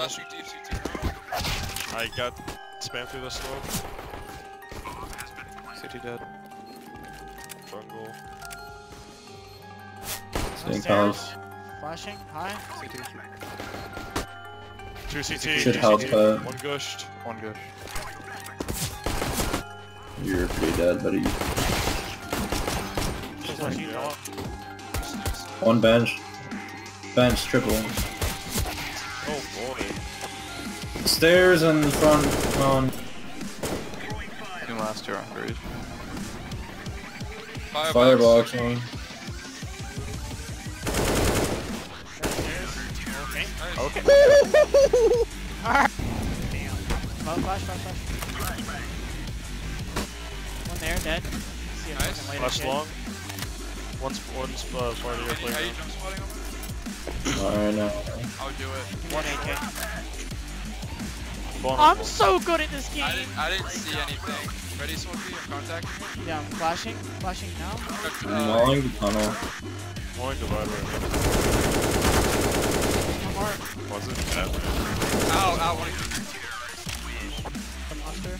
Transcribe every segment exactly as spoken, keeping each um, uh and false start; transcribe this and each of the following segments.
Last week deep C T. I got spam through the smoke. C T dead. Jungle. Same palace. Flashing, high. C T. Two C T. Should two help C T. cut. One gushed. One good. You're pretty dead, buddy. Flashing out. One bench. Bench, triple. Oh boy. Stairs and front on. Two last two on bridge. Firebox one. Okay. Damn. Smoke, flash, flash, flash. One there, dead. See if Nice. I can later Flash hit. long. One's one's uh, part of your How you playground. jump spotting over? Alright, now. I'll do it. One A K. Vulnerable. I'm so good at this game! I didn't, I didn't see anything. Ready, Smokey? I'm contacting you. Yeah, I'm flashing. Flashing now. Uh, Mauling the tunnel. Mauling divider. One more. Was it? Yeah. ow, ow, one. The monster.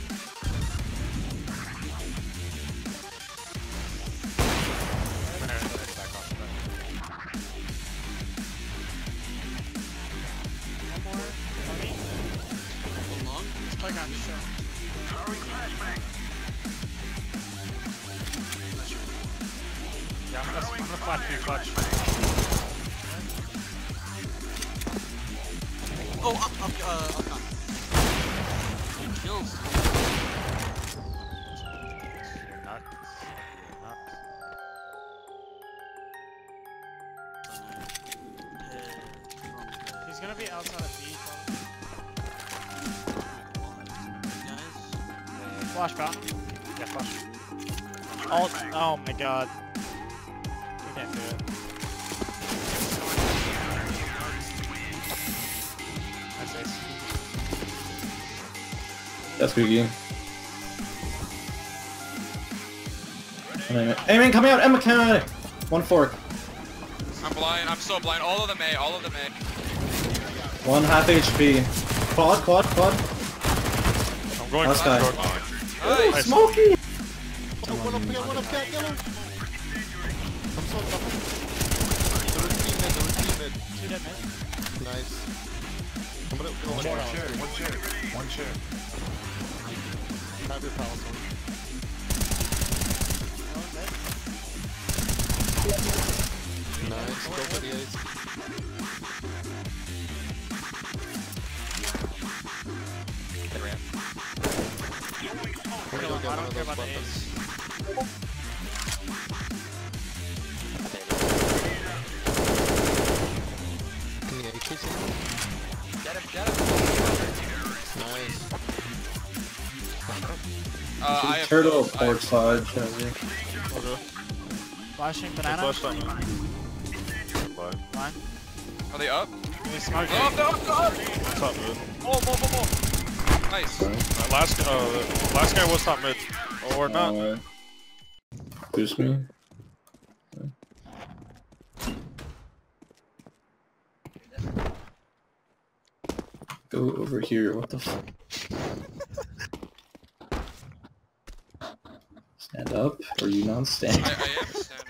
One more. Tony. This playground is show. Yeah, I'm gonna, I'm gonna flash you, flash. Oh, up, up, uh, up, up. Kills. You're not. You're not. He's gonna be outside of B. Flash fountain. Yeah, flash. Oh, oh my god. We can't do it. That's ace. That's good game. Amen, coming out, Emma, coming out! One fork. I'm blind, I'm so blind. All of them A, all of them A. One half H P. Quad, quad, quad. I'm going Last for guy. short. Nice. Nice. Smokey! One up, one up, cat, yellow. I'm so top. There was team mid, there was team mid. Two dead mid. Nice. I'm gonna go One one share, share. one share, one share. Have your palace on. Nice, go for the ace. We're gonna get one of those buttons. Can you get it? Get him, get him. Nice. Uh, I have Turtle I have- port side, Chazzy. Okay. Flashing They banana. flashed on me. Bye. One. Are they up? We smoked They're up, they're up, they're up! Top mid. More, more, more, more. Nice. Uh, last, uh, last guy was top mid. Or not. Uh, boost me. Go over here, what the fuck? Stand up, or you not stand? I, I am standing.